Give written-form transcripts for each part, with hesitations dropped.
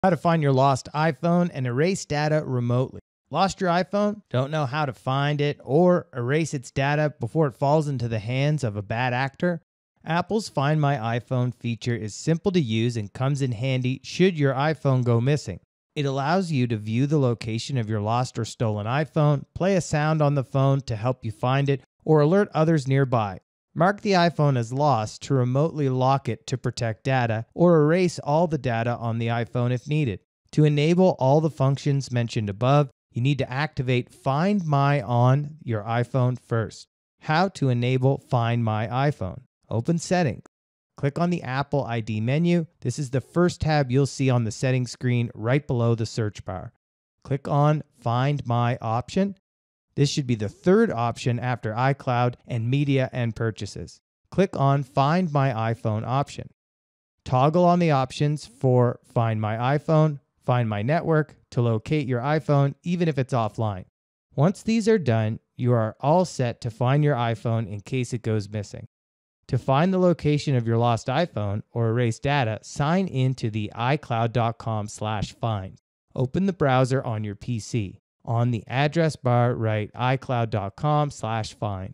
How to find your lost iPhone and erase data remotely. Lost your iPhone? Don't know how to find it or erase its data before it falls into the hands of a bad actor? Apple's Find My iPhone feature is simple to use and comes in handy should your iPhone go missing. It allows you to view the location of your lost or stolen iPhone, play a sound on the phone to help you find it, or alert others nearby. Mark the iPhone as lost to remotely lock it to protect data, or erase all the data on the iPhone if needed. To enable all the functions mentioned above, you need to activate Find My on your iPhone first. How to enable Find My iPhone? Open Settings. Click on the Apple ID menu. This is the first tab you'll see on the settings screen right below the search bar. Click on Find My option. This should be the third option after iCloud and Media and Purchases. Click on Find My iPhone option. Toggle on the options for Find My iPhone, Find My Network to locate your iPhone even if it's offline. Once these are done, you are all set to find your iPhone in case it goes missing. To find the location of your lost iPhone or erase data, sign in to the iCloud.com/find. Open the browser on your PC. On the address bar, write iCloud.com/find.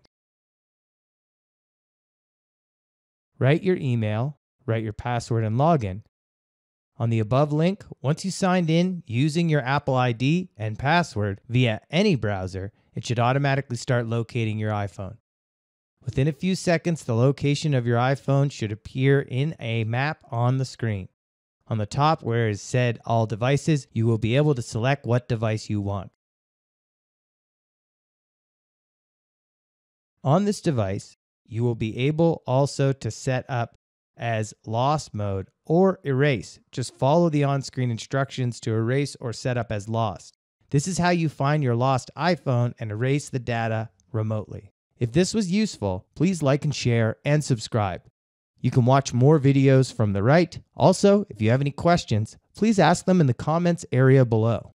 Write your email, write your password and login. On the above link, once you signed in using your Apple ID and password via any browser, it should automatically start locating your iPhone. Within a few seconds, the location of your iPhone should appear in a map on the screen. On the top where it is said All Devices, you will be able to select what device you want. On this device, you will be able also to set up as lost mode or erase. Just follow the on-screen instructions to erase or set up as lost. This is how you find your lost iPhone and erase the data remotely. If this was useful, please like and share and subscribe. You can watch more videos from the right. Also, if you have any questions, please ask them in the comments area below.